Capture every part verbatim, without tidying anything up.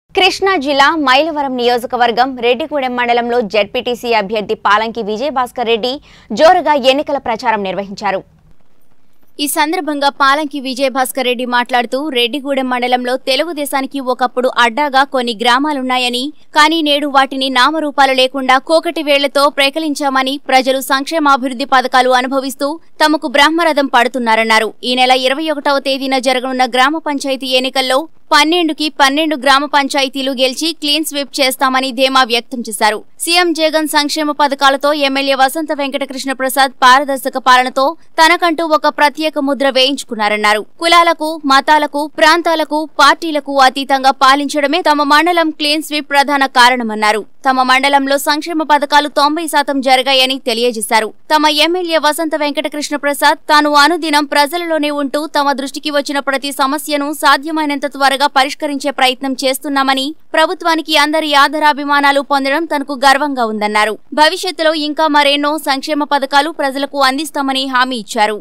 కృష్ణా జిల్లా మైలవరం నియోజకవర్గం రెడ్డిగూడెం మండలంలో జెడ్పీటీసీ అభ్యర్థి పాలంకి విజయభాస్కర్ రెడ్డి జోరుగా ఎన్నికల ప్రచారం నిర్వహించారు. ఈ సందర్భంగా పాలంకి విజయభాస్కర్ రెడ్డి మాట్లాడుతూ రెడ్డిగూడెం మండలంలో తెలుగుదేశానికి ఒకప్పుడు అడ్డాగా కొన్ని గ్రామాలున్నాయని, కానీ నేడు వాటిని నామరూపాలు లేకుండా కోకటి వేళ్లతో ప్రేకలించామని, ప్రజలు సంక్షేమాభివృద్ధి పథకాలు అనుభవిస్తూ తమకు బ్రహ్మరథం పడుతున్నారన్నారు. ఈ నెల ఇరవై ఒకటవ తేదీన జరగనున్న గ్రామ పంచాయతీ ఎన్నికల్లో పన్నెండుకి పన్నెండు గ్రామ పంచాయతీలు గెలిచి క్లీన్ స్వీప్ చేస్తామని ధీమా వ్యక్తం చేశారు. సీఎం జగన్ సంక్షేమ పథకాలతో ఎమ్మెల్యే వసంత వెంకటకృష్ణ ప్రసాద్ పారదర్శక పాలనతో తనకంటూ ఒక ప్రత్యేక ముద్ర వేయించుకున్నారన్నారు. కులాలకు, మతాలకు, ప్రాంతాలకు, పార్టీలకు అతీతంగా పాలించడమే తమ మండలం క్లీన్ స్వీప్ ప్రధాన కారణమన్నారు. తమ మండలంలో సంక్షేమ పథకాలు తొంభై శాతం జరిగాయని తెలియజేశారు. తమ ఎమ్మెల్యే వసంత వెంకటకృష్ణ ప్రసాద్ తాను అనుదినం ప్రజలలోనే ఉంటూ తమ దృష్టికి వచ్చిన ప్రతి సమస్యను సాధ్యమైనంత త్వరగా పరిష్కరించే ప్రయత్నం చేస్తున్నామని, ప్రభుత్వానికి అందరి ఆదరాభిమానాలు పొందడం తనకు గర్వంగా ఉందన్నారు. భవిష్యత్తులో ఇంకా మరెన్నో సంక్షేమ పథకాలు ప్రజలకు అందిస్తామని హామీ ఇచ్చారు.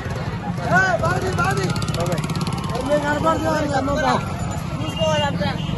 Babi, babi. Oke. Ini kan baru yang mau. Terus kau lanjut.